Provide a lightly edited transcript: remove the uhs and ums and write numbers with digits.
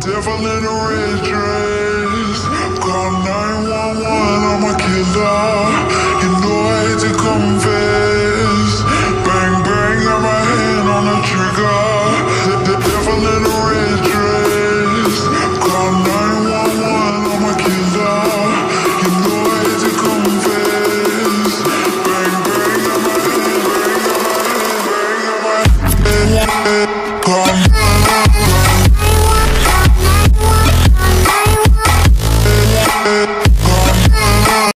devil in a red dress. Call 911, I'm a killer. You know I hate to confess. Bang, bang, got my hand on the trigger. The devil in a red dress. Call 911, I'm a killer. You know I hate to confess. Bang, bang, got my hand, bang, got my hand, bang, got my hand. Call